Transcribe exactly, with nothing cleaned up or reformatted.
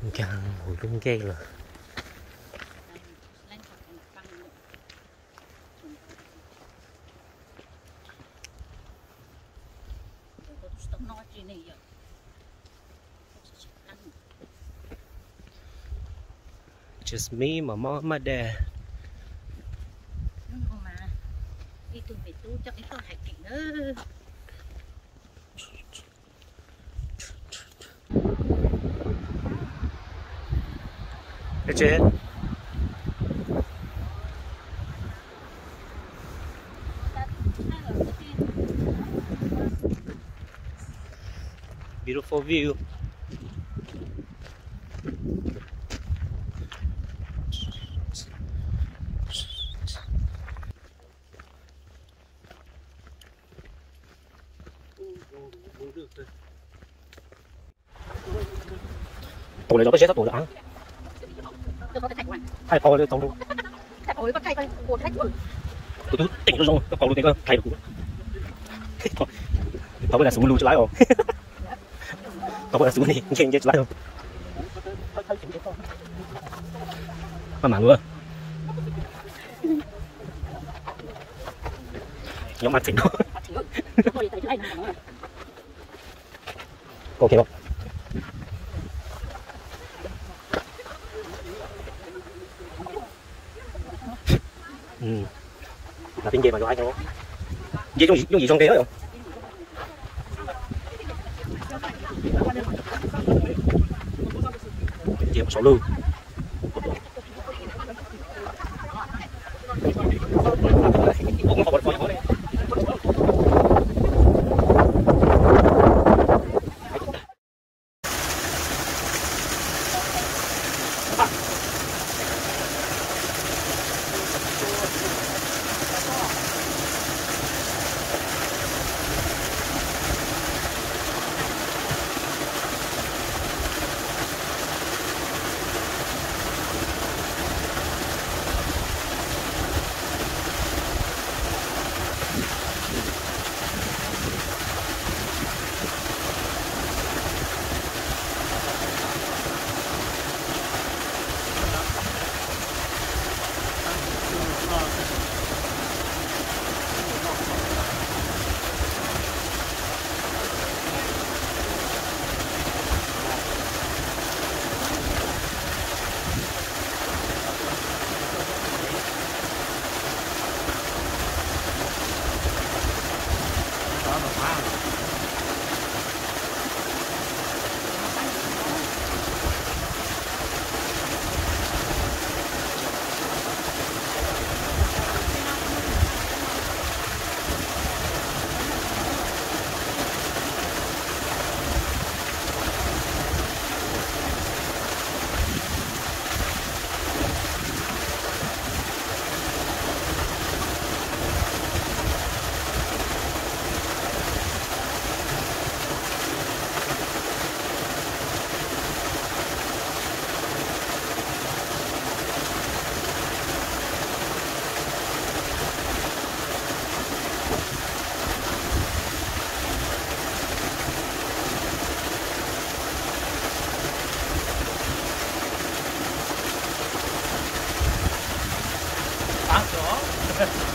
Càng hồi lung ghê là just me, my mom, my dad. Đi từ về tu cho cái con hải cảnh nữa. Cái chết. Beautiful view. Tụi này nó có chết tụi đã. Hai con đi tông luôn. Tụi tôi tỉnh rồi, các con luôn cái thay được. Tao bây giờ xuống lưu cho lái rồi. Tao bây giờ xuống đi, nhanh chết lái rồi. Mà mảng luôn. Nhóm mặt tỉnh đó. Ok không? Ừ. Là tiếng gì mà cho ai không? Gì trong gì trong gì trong kia đó không? Gì mà sổ lưu. Cũng không có có đấy. Đó.